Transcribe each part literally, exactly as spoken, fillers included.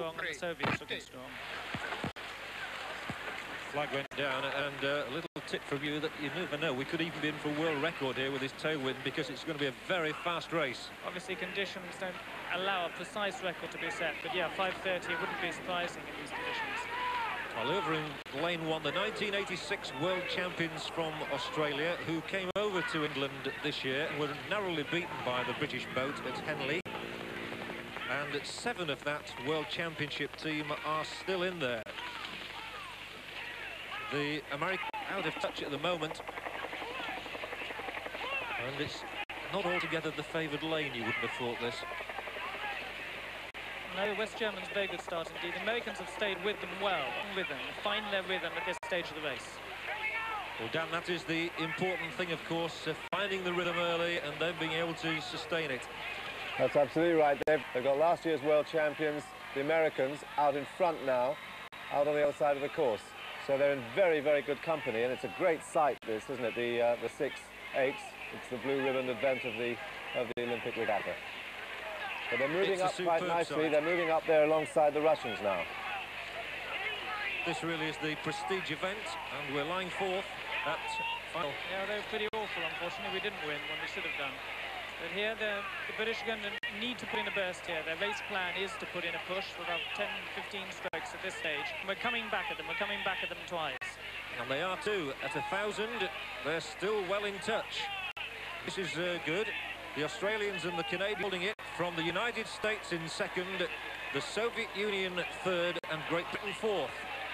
strong and the Soviets looking strong. Flag went down, and uh, a little tip from you that you never know. We could even be in for world record here with this tailwind, because it's going to be a very fast race. Obviously, conditions don't allow a precise record to be set, but yeah, five thirty wouldn't be surprising in these conditions. Well, over in lane one, the nineteen eighty-six world champions from Australia, who came over to England this year, were narrowly beaten by the British boat at Henley. And seven of that world championship team are still in there. The American out of touch at the moment, and it's not altogether the favoured lane. You wouldn't have thought this. No, West Germans very good start indeed. The Americans have stayed with them well, with them, find their rhythm at this stage of the race. Well, Dan, that is the important thing, of course, uh, finding the rhythm early and then being able to sustain it. That's absolutely right, Dave. They've got last year's world champions, the Americans, out in front now, out on the other side of the course. So they're in very, very good company, and it's a great sight, this, isn't it? The uh, the six eights. It's the blue ribbon event of the of the Olympic regatta. But they're moving up quite nicely. Sight. They're moving up there alongside the Russians now. This really is the prestige event, and we're lying fourth at final. Yeah, they were pretty awful. Unfortunately, we didn't win when we should have done. But here, the, the British are going to need to put in a burst here. Their race plan is to put in a push for about ten, fifteen strokes at this stage. And we're coming back at them. We're coming back at them twice. And they are too. At a thousand, they're still well in touch. This is uh, good. The Australians and the Canadians holding it from the United States in second, the Soviet Union third, and Great Britain fourth.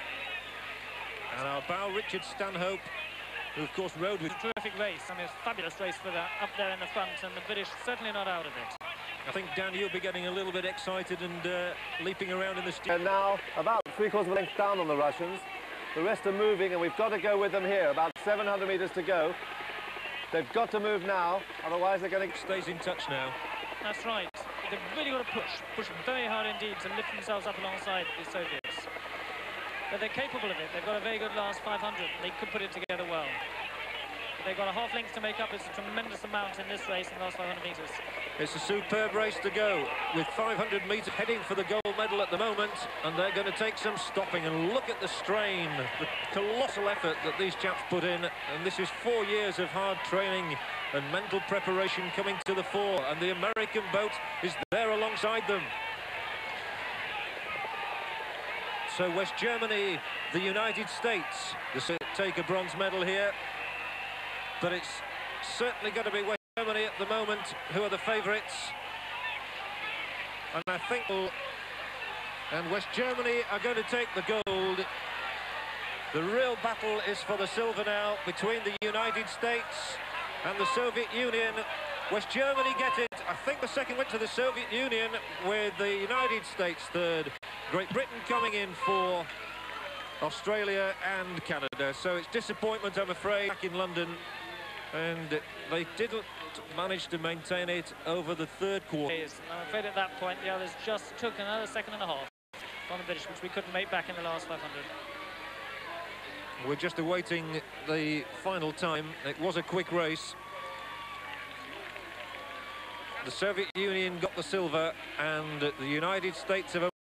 And our bow, Richard Stanhope, who of course rode with... It's a terrific race. I mean, it's a fabulous race for that up there in the front, and the British certainly not out of it. I think, Dan, you'll be getting a little bit excited and uh, leaping around in the street. And now, about three quarters of a length down on the Russians. The rest are moving, and we've got to go with them here. About seven hundred metres to go. They've got to move now, otherwise they're going to... Stays in touch now. That's right. They've really got to push, push very hard indeed to lift themselves up alongside the Soviets. But they're capable of it. They've got a very good last five hundred. They could put it together well. They've got a half length to make up. It's a tremendous amount in this race in the last five hundred metres. It's a superb race to go, with five hundred metres heading for the gold medal at the moment, and they're going to take some stopping. And look at the strain, the colossal effort that these chaps put in, and this is four years of hard training and mental preparation coming to the fore, and the American boat is there alongside them. So West Germany, the United States, they take a bronze medal here, but it's certainly going to be West Germany at the moment who are the favourites. And I think, and West Germany are going to take the gold. The real battle is for the silver now between the United States and the Soviet Union. West Germany get it. I think the second went to the Soviet Union, with the United States third. Great Britain coming in for Australia and Canada. So it's disappointment, I'm afraid, back in London. And they didn't manage to maintain it over the third quarter. I'm afraid at that point the others just took another second and a half from the British, which we couldn't make back in the last five hundred. We're just awaiting the final time. It was a quick race. The Soviet Union got the silver, and the United States have